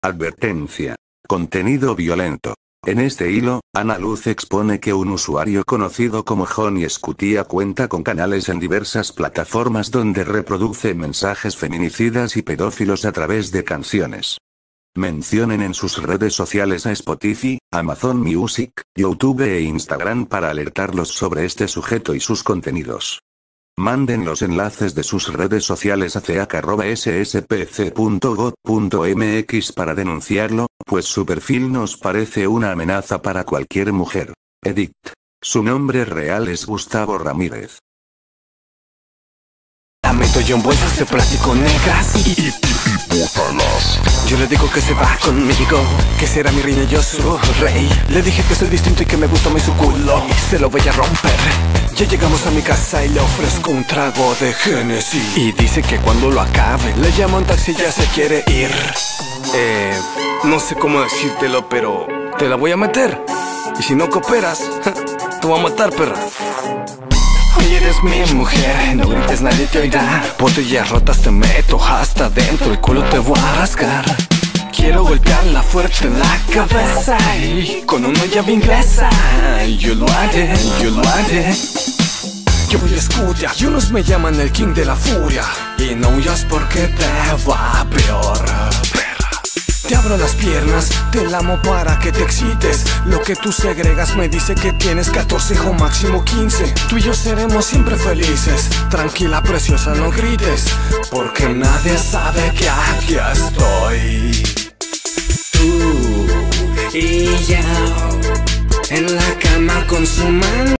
Advertencia. Contenido violento. En este hilo, Ana Luz expone que un usuario conocido como Johnny Scutia cuenta con canales en diversas plataformas donde reproduce mensajes feminicidas y pedófilos a través de canciones. Mencionen en sus redes sociales a Spotify, Amazon Music, YouTube e Instagram para alertarlos sobre este sujeto y sus contenidos. Manden los enlaces de sus redes sociales a ceac@sspc.gov.mx para denunciarlo, pues su perfil nos parece una amenaza para cualquier mujer. Edit. Su nombre real es Gustavo Ramírez. La meto yo en bolsas de plástico negras y bótalas. Yo le digo que se va conmigo, que será mi reina y yo su rey. Le dije que soy distinto y que me gusta más su culo, y se lo voy a romper. Ya llegamos a mi casa y le ofrezco un trago de Genesis, y dice que cuando lo acabe le llama un taxi y ya se quiere ir. No sé cómo decírtelo, pero te la voy a meter. Y si no cooperas, te voy a matar, perra. Hoy eres mi mujer, no grites, nadie te oirá. Botellas rotas te meto hasta dentro, el culo te voy a rasgar. Quiero golpearla fuerte en la cabeza y con una llave inglesa. Yo lo haré, yo lo haré. Yo voy a Scutia y unos me llaman el king de la furia, y no huyas porque te va peor. Te abro las piernas, te lamo para que te excites. Lo que tú segregas me dice que tienes 14 o máximo 15. Tú y yo seremos siempre felices. Tranquila, preciosa, no grites, porque nadie sabe que aquí estoy. Tú y yo en la cama con su mano.